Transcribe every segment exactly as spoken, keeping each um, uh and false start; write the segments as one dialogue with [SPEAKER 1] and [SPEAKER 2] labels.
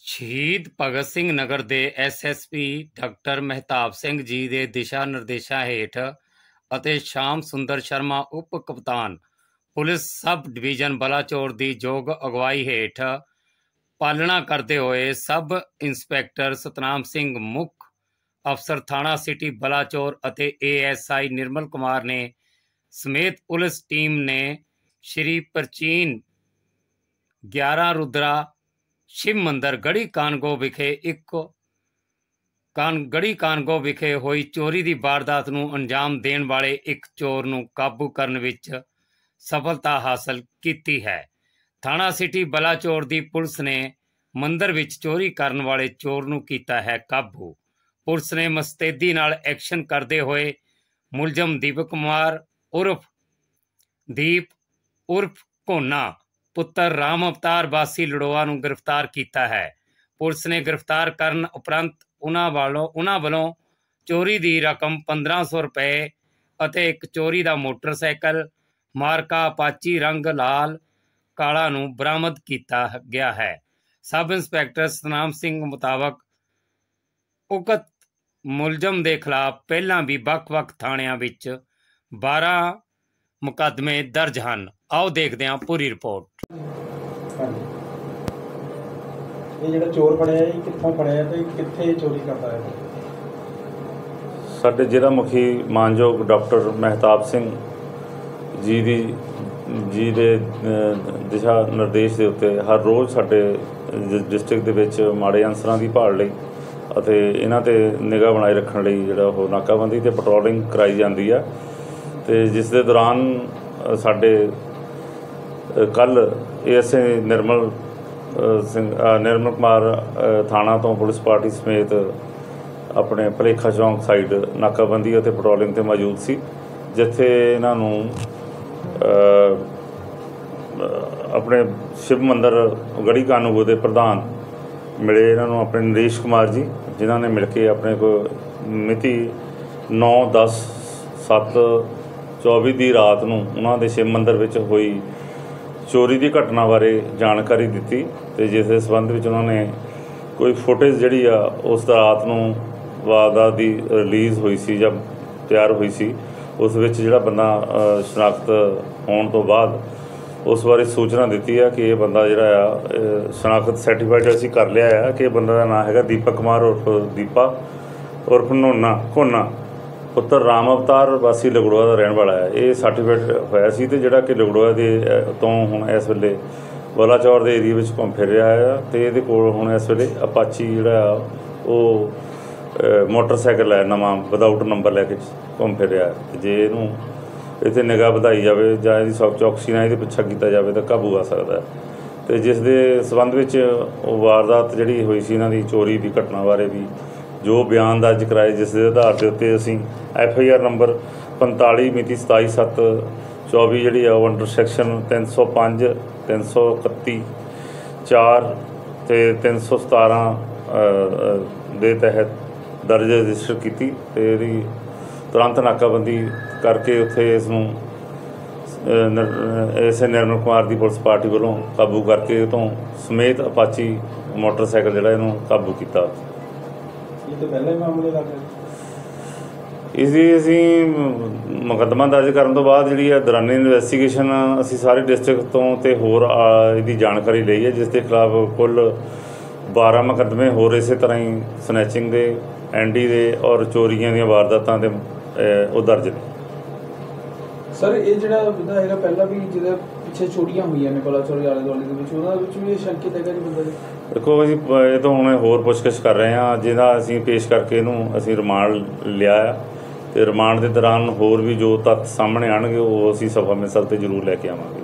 [SPEAKER 1] ਸ਼ਹੀਦ ਭਗਤ ਸਿੰਘ ਨਗਰ ਦੇ S S P doctor Mehtab Singh ji ਦੇ ਦਿਸ਼ਾ ਨਿਰਦੇਸ਼ਾਂ ਹੇਠ ਅਤੇ ਸ਼ਾਮ ਸੁੰਦਰ ਸ਼ਰਮਾ ਉਪ ਕਪਤਾਨ ਪੁਲਿਸ ਸਬ ਡਿਵੀਜ਼ਨ ਬਲਾਚੌਰ ਦੀ ਯੋਗ ਅਗਵਾਈ ਹੇਠ ਪਾਲਣਾ ਕਰਦੇ ਹੋਏ ਸਬ ਇੰਸਪੈਕਟਰ ਸਤਨਾਮ ਸਿੰਘ ਮੁੱਖ ਅਫਸਰ ਥਾਣਾ ਸਿਟੀ ਬਲਾਚੌਰ ਅਤੇ ਏ ਐਸ ਆਈ ਨਿਰਮਲ ਕੁਮਾਰ ਨੇ ਸਮੇਤ ਪੁਲਿਸ ਟੀਮ ਨੇ ਸ਼੍ਰੀ ਪ੍ਰਾਚੀਨ ਗਿਆਰਾਂ ਰੁਦਰਾ शिव मंदिर गढ़ी कानगो विखे एक कान गढ़ी कानगो विखे हुई चोरी की वारदात नूं अंजाम देण वाले एक चोर नूं काबू करन विच सफलता हासिल की है। थाणा सिटी बलाचौर की पुलिस ने मंदिर विच चोरी करन वाले चोर नूं कीता है काबू। पुलिस ने मुस्तैदी नाल एक्शन करते हुए मुलजम दीपक कुमार उर्फ दीप उर्फ घोना पुत्र राम अवतार वासी लड़ोआ नूं गिरफ्तार किया है। पुलिस ने गिरफ्तार करन उपरंत उन्हां वालों उन्हां वालों चोरी की रकम पंद्रह सौ रुपए अते एक चोरी का मोटरसाइकिल मार्का अपाची रंग लाल काला नूं बरामद किया गया है। सब इंस्पैक्टर सतनाम सिंह मुताबक उकत मुलजम के खिलाफ पहलां भी वख-वख थाणियां विच बारह मुकदमे दर्ज हैं। आओ देखते हैं पूरी रिपोर्ट।
[SPEAKER 2] ਇਹ ਜਿਹੜਾ ਚੋਰ ਫੜਿਆ ਇਹ ਕਿੱਥੋਂ ਫੜਿਆ ਤੇ ਕਿੱਥੇ ਚੋਰੀ ਕਰਦਾ ਹੈ?
[SPEAKER 3] ਸਾਡੇ ਜ਼ਿਲ੍ਹਾ ਮੁਖੀ ਮਾਨਯੋਗ ਡਾਕਟਰ ਮਹਿਤਾਬ ਸਿੰਘ ਜੀ ਦੀ ਜੀ ਦੇ ਦਿਸ਼ਾ ਨਿਰਦੇਸ਼ ਦੇ ਉੱਤੇ ਹਰ ਰੋਜ਼ ਸਾਡੇ ਡਿਸਟ੍ਰਿਕਟ ਦੇ ਵਿੱਚ ਮਾੜੇ ਅਨਸਰਾਂ ਦੀ ਭਾਲ ਲਈ ਅਤੇ ਇਹਨਾਂ ਤੇ ਨਿਗਾਹ ਬਣਾਈ ਰੱਖਣ ਲਈ ਜਿਹੜਾ ਉਹ ਨਾਕਾਬੰਦੀ ਤੇ ਪੈਟਰੋਲਿੰਗ ਕਰਾਈ ਜਾਂਦੀ ਆ ਤੇ ਜਿਸ ਦੇ ਦੌਰਾਨ ਸਾਡੇ ਕੱਲ੍ਹ A S I Nirmal Singh Nirmal Kumar ਥਾਣਾ ਤੋਂ ਪੁਲਿਸ ਪਾਰਟੀ ਸਮੇਤ ਆਪਣੇ ਭਲੇਖਾ ਚੌਂਕ ਸਾਈਡ ਨਾਕਾਬੰਦੀ ਅਤੇ ਪੈਟਰੋਲਿੰਗ 'ਤੇ ਮੌਜੂਦ ਸੀ, ਜਿੱਥੇ ਇਹਨਾਂ ਨੂੰ ਆਪਣੇ ਸ਼ਿਵ ਮੰਦਰ ਗੜੀ ਕਾਨੂੰਗੋ ਦੇ ਪ੍ਰਧਾਨ ਮਿਲੇ। ਇਹਨਾਂ ਨੂੰ ਆਪਣੇ ਨਰੇਸ਼ ਕੁਮਾਰ ਜੀ, ਜਿਨ੍ਹਾਂ ਨੇ ਮਿਲ ਕੇ ਆਪਣੇ ਕੋਲ ਮਿਤੀ ਨੌ ਦਸ ਸੱਤ ਚੌਵੀ ਦੀ ਰਾਤ ਨੂੰ ਉਹਨਾਂ ਦੇ ਸ਼ਿਵ ਮੰਦਰ ਵਿੱਚ ਹੋਈ ਚੋਰੀ ਦੀ ਘਟਨਾ ਬਾਰੇ ਜਾਣਕਾਰੀ ਦਿੱਤੀ ਅਤੇ ਜਿਸ ਦੇ ਸੰਬੰਧ ਵਿੱਚ ਉਹਨਾਂ ਨੇ ਕੋਈ ਫੁਟੇਜ ਜਿਹੜੀ ਆ ਉਸ ਰਾਤ ਨੂੰ ਵਾਰਦਾਤ ਦੀ ਰਿਲੀਜ਼ ਹੋਈ ਸੀ ਜਾਂ ਤਿਆਰ ਹੋਈ ਸੀ, ਉਸ ਵਿੱਚ ਜਿਹੜਾ ਬੰਦਾ ਸ਼ਨਾਖਤ ਹੋਣ ਤੋਂ ਬਾਅਦ ਉਸ ਬਾਰੇ ਸੂਚਨਾ ਦਿੱਤੀ ਆ ਕਿ ਇਹ ਬੰਦਾ ਜਿਹੜਾ ਆ ਸ਼ਨਾਖਤ ਸਰਟੀਫਾਈਡ ਅਸੀਂ ਕਰ ਲਿਆ ਆ ਕਿ ਇਹ ਬੰਦਾ ਦਾ ਨਾਂ ਹੈਗਾ ਦੀਪਕ ਕੁਮਾਰ ਉਰਫ ਦੀਪਾ ਉਰਫ ਨੋਨਾ ਘੋਨਾ ਪੁੱਤਰ ਰਾਮ ਅਵਤਾਰ ਵਾਸੀ ਲਗੜੋਆ ਦਾ ਰਹਿਣ ਵਾਲਾ ਹੈ। ਇਹ ਸਰਟੀਫਿਕੇਟ ਹੋਇਆ ਸੀ ਅਤੇ ਜਿਹੜਾ ਕਿ ਲਗੜੋਆ ਦੇ ਤੋਂ ਹੁਣ ਇਸ ਵੇਲੇ ਬਲਾਚੌਰ ਦੇ ਏਰੀਏ ਵਿੱਚ ਘੁੰਮ ਫਿਰ ਰਿਹਾ ਆ ਅਤੇ ਇਹਦੇ ਕੋਲ ਹੁਣ ਇਸ ਵੇਲੇ ਅਪਾਚੀ ਜਿਹੜਾ ਉਹ ਮੋਟਰਸਾਈਕਲ ਹੈ ਨਵਾਂ ਵਿਦਆਊਟ ਨੰਬਰ ਲੈ ਕੇ ਘੁੰਮ ਫਿਰ ਰਿਹਾ। ਜੇ ਇਹਨੂੰ ਇੱਥੇ ਨਿਗਾਹ ਵਧਾਈ ਜਾਵੇ ਜਾਂ ਇਹਦੀ ਸੌਕ ਚੌਕਸੀ ਨਾਲ ਇਹਦੇ ਪਿੱਛਾ ਕੀਤਾ ਜਾਵੇ ਤਾਂ ਕਾਬੂ ਆ ਸਕਦਾ। ਅਤੇ ਜਿਸ ਦੇ ਸੰਬੰਧ ਵਿੱਚ ਉਹ ਵਾਰਦਾਤ ਜਿਹੜੀ ਹੋਈ ਸੀ ਇਹਨਾਂ ਦੀ ਚੋਰੀ ਦੀ ਘਟਨਾ ਬਾਰੇ ਵੀ ਜੋ ਬਿਆਨ ਦਰਜ ਕਰਾਏ, ਜਿਸ ਦੇ ਆਧਾਰ ਦੇ ਉੱਤੇ ਅਸੀਂ ਐਫ ਆਈ ਆਰ ਨੰਬਰ ਪੰਤਾਲੀ ਮਿਤੀ ਸਤਾਈ ਸੱਤ ਚੌਵੀ ਜਿਹੜੀ ਆ ਉਹ ਅੰਡਰ ਸੈਕਸ਼ਨ ਤਿੰਨ ਸੌ ਪੰਜ ਤਿੰਨ ਸੌ ਇਕੱਤੀ ਚਾਰ ਅਤੇ ਤਿੰਨ ਸੌ ਸਤਾਰਾਂ ਦੇ ਤਹਿਤ ਦਰਜ ਰਜਿਸਟਰ ਕੀਤੀ ਅਤੇ ਇਹਦੀ ਤੁਰੰਤ ਨਾਕਾਬੰਦੀ ਕਰਕੇ ਉੱਥੇ ਇਸ ਨੂੰ ਐਸ ਨਿਰਮਲ ਕੁਮਾਰ ਦੀ ਪੁਲਿਸ ਪਾਰਟੀ ਵੱਲੋਂ ਕਾਬੂ ਕਰਕੇ ਉਹ ਤੋਂ ਸਮੇਤ ਅਪਾਚੀ ਮੋਟਰਸਾਈਕਲ ਜਿਹੜਾ ਇਹਨੂੰ ਕਾਬੂ ਕੀਤਾ। ਇਸ ਦੀ ਅਸੀਂ ਮੁਕੱਦਮਾ ਦਰਜ ਕਰਨ ਤੋਂ ਬਾਅਦ ਜਿਹੜੀ ਹੈ ਦੌਰਾਨੀ ਇਨਵੈਸਟੀਗੇਸ਼ਨ ਅਸੀਂ ਸਾਰੇ ਡਿਸਟ੍ਰਿਕਟ ਤੋਂ ਅਤੇ ਹੋਰ ਇਹਦੀ ਜਾਣਕਾਰੀ ਲਈ ਹੈ, ਜਿਸ ਦੇ ਖਿਲਾਫ ਕੁੱਲ ਬਾਰ੍ਹਾਂ ਮੁਕੱਦਮੇ ਹੋਰ ਇਸੇ ਤਰ੍ਹਾਂ ਹੀ ਸਨੈਚਿੰਗ ਦੇ, ਐਂਡੀ ਦੇ ਔਰ ਚੋਰੀਆਂ ਦੀਆਂ ਵਾਰਦਾਤਾਂ ਦੇ ਉਹ ਦਰਜ ਨੇ।
[SPEAKER 2] ਸਰ ਇਹ ਜਿਹੜਾ ਬੰਦਾ ਹੈਗਾ ਪਹਿਲਾਂ ਵੀ ਜਿਹਦੇ ਪਿੱਛੇ ਚੋਰੀਆਂ ਹੋਈਆਂ ਨੇ ਬਲਾਚੌਰ ਆਲੇ ਦੁਆਲੇ ਦੇ ਵਿੱਚ, ਉਹਦਾ ਵਿੱਚ ਵੀ ਸ਼ੰਕਿਤ ਹੈਗਾ ਜੀ ਬੰਦਾ ਜੀ? ਦੇਖੋ ਅਸੀਂ ਇਹ ਤਾਂ ਹੁਣ ਹੋਰ ਪੁੱਛਗਿੱਛ ਕਰ ਰਹੇ ਹਾਂ, ਜਿਹਦਾ ਅਸੀਂ ਪੇਸ਼ ਕਰਕੇ ਇਹਨੂੰ ਅਸੀਂ ਰਿਮਾਂਡ ਲਿਆ ਆ ਅਤੇ ਰਿਮਾਂਡ ਦੇ ਦੌਰਾਨ ਹੋਰ ਵੀ ਜੋ ਤੱਥ ਸਾਹਮਣੇ ਆਉਣਗੇ ਉਹ ਅਸੀਂ ਸਭਾ ਮਿਸਲ 'ਤੇ ਜ਼ਰੂਰ ਲੈ ਕੇ ਆਵਾਂਗੇ।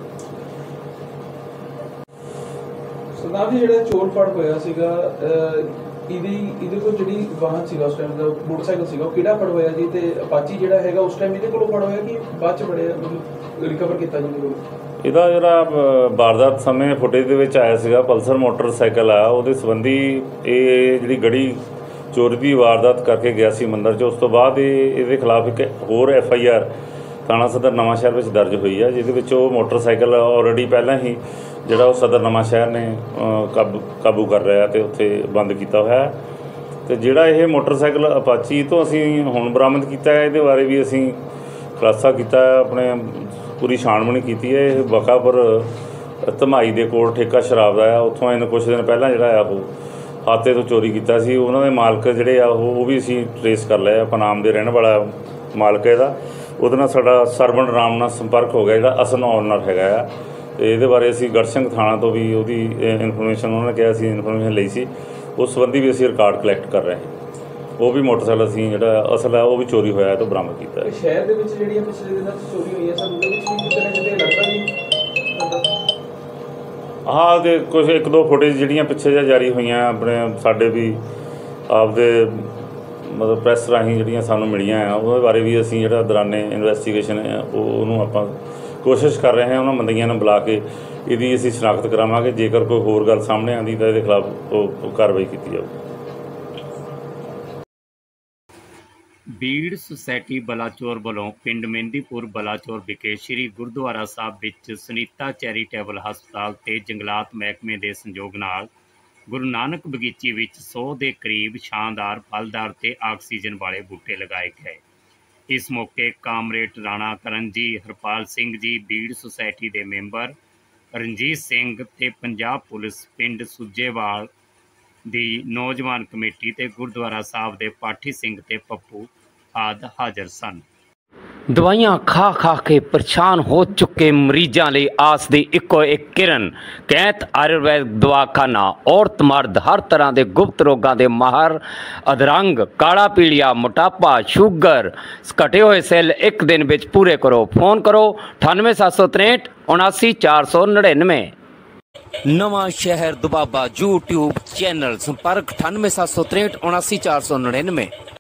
[SPEAKER 2] ਸਰਦਾਰ ਜੀ ਜਿਹੜਾ ਚੋਰ ਫੜ ਹੋਇਆ ਸੀਗਾ ਇਹਦੀ ਇਹਦੇ ਕੋਲ ਜਿਹੜੀ ਵਾਹਨ ਸੀਗਾ ਉਸ ਟਾਈਮ ਦਾ ਮੋਟਰਸਾਈਕਲ ਸੀਗਾ ਉਹ ਕਿਹੜਾ ਫੜ ਹੋਇਆ ਜੀ? ਅਤੇ ਅਪਾਚੀ ਜਿਹੜਾ ਹੈਗਾ ਉਸ ਟਾਈਮ ਇਹਦੇ ਕੋਲੋਂ ਫੜ ਹੋਇਆ ਕਿ ਬਾਅਦ 'ਚ ਫੜਿਆ ਮਤਲਬ ਰਿਕਵਰ ਕੀਤਾ ਜੀ ਇਹਦੇ ਕੋਲ? ਇਹਦਾ ਜਿਹੜਾ ਵਾਰਦਾਤ ਸਮੇਂ ਫੁਟੇਜ ਦੇ ਵਿੱਚ ਆਇਆ ਸੀਗਾ ਪਲਸਰ ਮੋਟਰਸਾਈਕਲ ਆ, ਉਹਦੇ ਸੰਬੰਧੀ ਇਹ ਜਿਹੜੀ ਗੜੀ ਚੋਰੀ ਦੀ ਵਾਰਦਾਤ ਕਰਕੇ ਗਿਆ ਸੀ ਮੰਦਰ 'ਚ। ਉਸ ਤੋਂ ਬਾਅਦ ਇਹ ਇਹਦੇ ਖਿਲਾਫ ਇੱਕ ਹੋਰ ਐਫ ਆਈ ਆਰ
[SPEAKER 3] ਥਾਣਾ ਸਦਰ ਨਵਾਂ ਸ਼ਹਿਰ ਵਿੱਚ ਦਰਜ ਹੋਈ ਹੈ, ਜਿਹਦੇ ਵਿੱਚ ਉਹ ਮੋਟਰਸਾਈਕਲ ਆਲਰੇਡੀ ਪਹਿਲਾਂ ਹੀ ਜਿਹੜਾ ਉਹ ਸਦਰ ਨਵਾਂ ਸ਼ਹਿਰ ਨੇ ਕਾਬੂ ਕਾਬੂ ਕਰ ਲਿਆ ਅਤੇ ਉੱਥੇ ਬੰਦ ਕੀਤਾ ਹੋਇਆ ਹੈ। ਅਤੇ ਜਿਹੜਾ ਇਹ ਮੋਟਰਸਾਈਕਲ ਅਪਾਚੀ ਤੋਂ ਅਸੀਂ ਹੁਣ ਬਰਾਮਦ ਕੀਤਾ ਹੈ, ਇਹਦੇ ਬਾਰੇ ਵੀ ਅਸੀਂ ਖੁਲਾਸਾ ਕੀਤਾ ਹੈ, ਆਪਣੇ ਪੂਰੀ ਛਾਣਬੀਣ ਕੀਤੀ ਹੈ। ਇਹ ਬਕਾਪੁਰ ਧਮਾਈ ਦੇ ਕੋਲ ਠੇਕਾ ਸ਼ਰਾਬ ਦਾ ਆ, ਉੱਥੋਂ ਇਹਨੂੰ ਕੁਛ ਦਿਨ ਪਹਿਲਾਂ ਜਿਹੜਾ ਆ ਉਹ ਹਾਤੇ ਤੋਂ ਚੋਰੀ ਕੀਤਾ ਸੀ। ਉਹਨਾਂ ਦੇ ਮਾਲਕ ਜਿਹੜੇ ਆ ਉਹ ਉਹ ਵੀ ਅਸੀਂ ਟਰੇਸ ਕਰ ਲਏ ਆ, ਪਨਾਮ ਦੇ ਰਹਿਣ ਵਾਲਾ ਮਾਲਕ ਇਹਦਾ। ਉਹਦੇ ਨਾਲ ਸਾਡਾ ਸਰਵਣ ਰਾਮ ਨਾਲ ਸੰਪਰਕ ਹੋ ਗਿਆ, ਜਿਹੜਾ ਅਸਲ ਓਨਰ ਹੈਗਾ ਆ। ਅਤੇ ਇਹਦੇ ਬਾਰੇ ਅਸੀਂ ਗੜ੍ਹਸੰਘ ਥਾਣਾ ਤੋਂ ਵੀ ਉਹਦੀ ਇਨਫੋਰਮੇਸ਼ਨ ਉਹਨਾਂ ਨੇ ਕਿਹਾ ਸੀ ਇਨਫੋਰਮੇਸ਼ਨ ਲਈ ਸੀ, ਉਸ ਸੰਬੰਧੀ ਵੀ ਅਸੀਂ ਰਿਕਾਰਡ ਕਲੈਕਟ ਕਰ ਰਹੇ ਹਾਂ। ਉਹ ਵੀ ਮੋਟਰਸਾਈਕਲ ਅਸੀਂ ਜਿਹੜਾ ਅਸਲ ਹੈ ਉਹ ਵੀ ਚੋਰੀ ਹੋਇਆ ਤੋਂ ਬਰਾਮਦ ਕੀਤਾ ਹੈ।
[SPEAKER 2] ਸ਼ਹਿਰ ਦੇ ਵਿੱਚ ਜਿਹੜੀਆਂ ਪਿਛਲੇ ਦਿਨਾਂ 'ਚ ਚੋਰੀ ਹੋਈ ਹੈ ਸਰ, ਉਹਦੇ ਵਿੱਚ ਵੀ ਕਿਤੇ ਨਾ ਕਿਤੇ ਲੱਗਦਾ ਜੀ
[SPEAKER 3] ਹਾਂ, ਅਤੇ ਕੁਛ ਇੱਕ ਦੋ ਫੁਟੇਜ ਜਿਹੜੀਆਂ ਪਿੱਛੇ ਜਿਹੇ ਜਾਰੀ ਹੋਈਆਂ ਆਪਣੇ ਸਾਡੇ ਵੀ ਆਪਦੇ ਮਤਲਬ ਪ੍ਰੈਸ ਰਾਹੀਂ ਜਿਹੜੀਆਂ ਸਾਨੂੰ ਮਿਲੀਆਂ ਆ, ਉਹਦੇ ਬਾਰੇ ਵੀ ਅਸੀਂ ਜਿਹੜਾ ਦੌਰਾਨੇ ਇਨਵੈਸਟੀਗੇਸ਼ਨ ਹੈ ਉਹ ਉਹਨੂੰ ਆਪਾਂ ਕੋਸ਼ਿਸ਼ ਕਰ ਰਹੇ ਹਾਂ, ਉਹਨਾਂ ਬੰਦਿਆਂ ਨੂੰ ਬੁਲਾ ਕੇ ਇਹਦੀ ਅਸੀਂ ਸ਼ਨਾਖਤ ਕਰਾਵਾਂਗੇ। ਜੇਕਰ ਕੋਈ ਹੋਰ ਗੱਲ ਸਾਹਮਣੇ ਆਉਂਦੀ ਤਾਂ ਇਹਦੇ ਖਿਲਾਫ ਉਹ ਕਾਰਵਾਈ ਕੀਤੀ ਜਾਊਗੀ।
[SPEAKER 1] ਬੀੜ ਸੁਸਾਇਟੀ ਬਲਾਚੌਰ ਵੱਲੋਂ ਪਿੰਡ ਮਹਿੰਦੀਪੁਰ ਬਲਾਚੌਰ ਵਿਖੇ ਸ੍ਰੀ ਗੁਰਦੁਆਰਾ ਸਾਹਿਬ ਵਿੱਚ ਸੁਨੀਤਾ ਚੈਰੀਟੇਬਲ ਹਸਪਤਾਲ ਤੇ ਜੰਗਲਾਤ ਮਹਿਕਮੇ ਦੇ ਸੰਯੋਗ ਨਾਲ ਗੁਰੂ ਨਾਨਕ ਬਗੀਚੀ ਵਿੱਚ ਸੌ ਦੇ ਕਰੀਬ ਸ਼ਾਨਦਾਰ ਫਲਦਾਰ ਤੇ ਆਕਸੀਜਨ ਵਾਲੇ ਬੂਟੇ ਲਗਾਏ ਗਏ। ਇਸ ਮੌਕੇ ਕਾਮਰੇਡ ਰਾਣਾ ਕਰਨ ਜੀ, ਹਰਪਾਲ ਸਿੰਘ ਜੀ, ਬੀੜ ਸੁਸਾਇਟੀ ਦੇ ਮੈਂਬਰ ਰਣਜੀਤ ਸਿੰਘ ਤੇ ਪੰਜਾਬ ਪੁਲਿਸ, ਪਿੰਡ ਸੁੱਜੇਵਾਲ ਦੀ ਨੌਜਵਾਨ ਕਮੇਟੀ ਤੇ ਗੁਰਦੁਆਰਾ ਸਾਹਿਬ ਦੇ ਪਾਠੀ ਸਿੰਘ ਤੇ ਪੱਪੂ ਆਦਿ ਹਾਜ਼ਰ ਸਨ। ਦਵਾਈਆਂ ਖਾ ਖਾ ਕੇ ਪਰੇਸ਼ਾਨ ਹੋ ਚੁੱਕੇ ਮਰੀਜ਼ਾਂ ਲਈ ਆਸ ਦੀ ਇੱਕੋ ਇੱਕ ਕਿਰਨ ਕੈਂਤ ਆਯੁਰਵੈਦ ਦਵਾਖਾਨਾ। ਔਰਤ ਮਰਦ ਹਰ ਤਰ੍ਹਾਂ ਦੇ ਗੁਪਤ ਰੋਗਾਂ ਦੇ ਮਾਹਰ, ਅਧਰੰਗ, ਕਾਲਾ ਪੀਲੀਆ, ਮੋਟਾਪਾ, ਸ਼ੂਗਰ, ਘਟੇ ਹੋਏ ਸੈੱਲ ਇੱਕ ਦਿਨ ਵਿੱਚ ਪੂਰੇ ਕਰੋ। ਫੋਨ ਕਰੋ ਅਠਾਨਵੇਂ ਸੱਤ ਸੌ ਤਰੇਂਹਠ ਉਨਾਸੀ ਚਾਰ ਸੌ ਨੜਿਨਵੇਂ। ਨਵਾਂ ਸ਼ਹਿਰ ਦੁਬਾਬਾ YouTube ਚੈਨਲ, ਸੰਪਰਕ ਅਠਾਨਵੇਂ ਸੱਤ ਸੌ ਤਰੇਂਹਠ ਉਨਾਸੀ ਚਾਰ ਸੌ ਨੜਿਨਵੇਂ।